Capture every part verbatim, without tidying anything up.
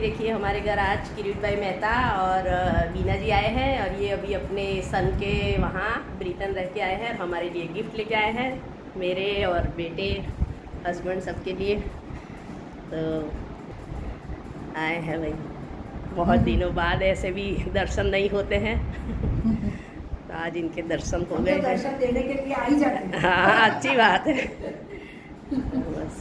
देखिए हमारे घर आज किरीट भाई मेहता और बीना जी आए हैं और ये अभी अपने सन के वहाँ ब्रिटेन रह के आए हैं और हमारे लिए गिफ्ट लेके आए हैं, मेरे और बेटे हस्बैंड सबके लिए। तो आए हैं भाई, बहुत दिनों बाद ऐसे भी दर्शन नहीं होते हैं तो आज इनके दर्शन हो गए। दर्शन देने के लिए आ ही जाते हैं। हाँ अच्छी बात है। बस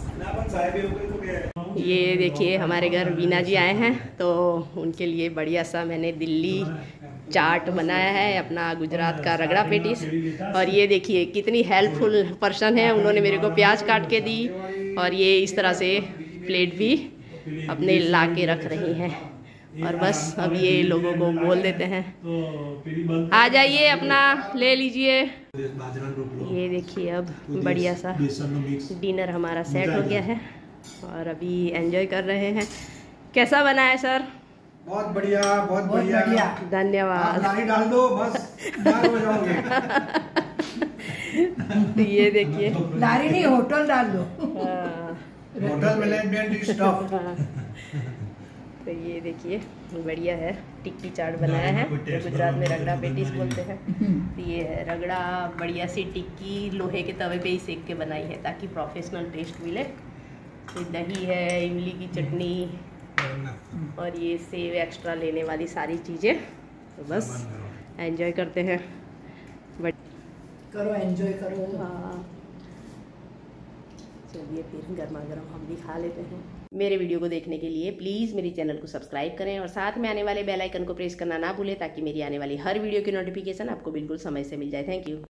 ये देखिए हमारे घर बीना जी आए हैं तो उनके लिए बढ़िया सा मैंने दिल्ली चाट बनाया है, अपना गुजरात का रगड़ा पेटिस। और ये देखिए कितनी हेल्पफुल पर्सन है, उन्होंने मेरे को प्याज काट के दी और ये इस तरह से प्लेट भी अपने ला के रख रही हैं। और बस अब ये लोगों को बोल देते हैं आ जाइए अपना ले लीजिए। ये देखिए अब बढ़िया सा डिनर हमारा सेट हो गया है और अभी एंजॉय कर रहे हैं। कैसा बना है सर? बहुत बढ़िया, बहुत बढ़िया, धन्यवाद। नारी डाल दो बस बाहर हो जाओगे। तो ये देखिए नारी नहीं होटल डाल दो, होटल मैनेजमेंट स्टाफ। तो ये देखिए बढ़िया है, टिक्की चाट बनाया है तो गुजरात में रगड़ा पेटिस बोलते हैं। तो ये है रगड़ा, बढ़िया सी टिक्की लोहे के तवे पे ही सेक के बनाई है ताकि प्रोफेशनल टेस्ट मिले। तो दही है, इमली की चटनी और ये सेव एक्स्ट्रा लेने वाली सारी चीज़ें। तो बस एंजॉय करते हैं, बट करो एंजॉय करो। हाँ चलिए फिर गर्मा गर्म हम भी खा लेते हैं। मेरे वीडियो को देखने के लिए प्लीज़ मेरे चैनल को सब्सक्राइब करें और साथ में आने वाले बेल आइकन को प्रेस करना ना भूलें ताकि मेरी आने वाली हर वीडियो की नोटिफिकेशन आपको बिल्कुल समय से मिल जाए। Thank you.